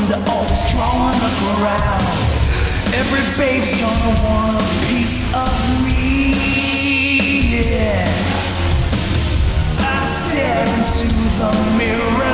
they're always drawing the crowd. Every babe's gonna want a piece of me, yeah. I stare into the mirror